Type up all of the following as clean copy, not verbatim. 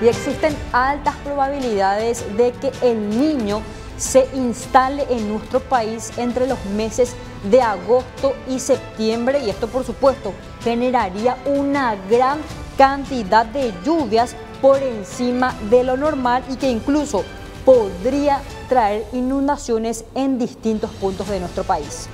y existen altas probabilidades de que el Niño se instale en nuestro país entre los meses de agosto y septiembre, y esto por supuesto generaría una gran cantidad de lluvias por encima de lo normal y que incluso podría traer inundaciones en distintos puntos de nuestro país.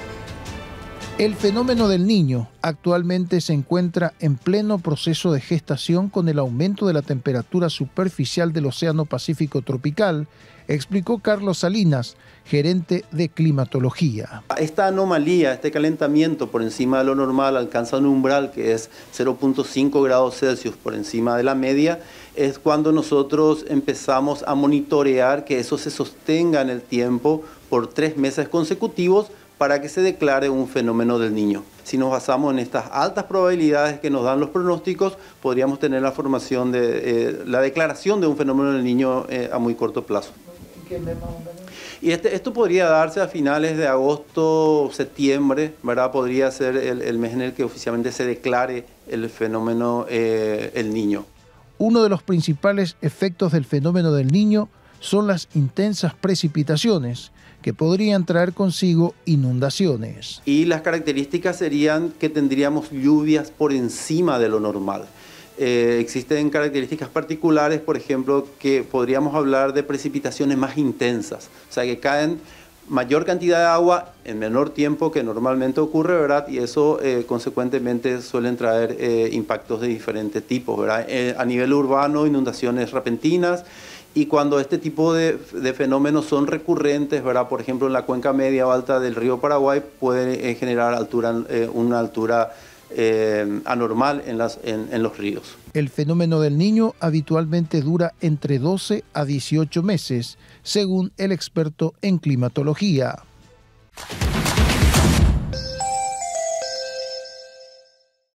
El fenómeno del Niño actualmente se encuentra en pleno proceso de gestación con el aumento de la temperatura superficial del Océano Pacífico tropical, explicó Carlos Salinas, gerente de climatología. Esta anomalía, este calentamiento por encima de lo normal alcanza un umbral que es 0.5 grados Celsius por encima de la media, es cuando nosotros empezamos a monitorear que eso se sostenga en el tiempo por 3 meses consecutivos para que se declare un fenómeno del Niño. Si nos basamos en estas altas probabilidades que nos dan los pronósticos, podríamos tener la formación de la declaración de un fenómeno del Niño a muy corto plazo. Y esto podría darse a finales de agosto, septiembre, ¿verdad? Podría ser el mes en el que oficialmente se declare el fenómeno el Niño. Uno de los principales efectos del fenómeno del Niño son las intensas precipitaciones, que podrían traer consigo inundaciones. Y las características serían que tendríamos lluvias por encima de lo normal. Existen características particulares, por ejemplo, que podríamos hablar de precipitaciones más intensas, o sea, que caen mayor cantidad de agua en menor tiempo que normalmente ocurre, ¿verdad? Y eso consecuentemente suelen traer impactos de diferentes tipos, ¿verdad? A nivel urbano, inundaciones repentinas. Y cuando este tipo de fenómenos son recurrentes, ¿verdad? Por ejemplo, en la cuenca media o alta del río Paraguay, puede generar una altura anormal en los ríos. El fenómeno del Niño habitualmente dura entre 12 a 18 meses, según el experto en climatología.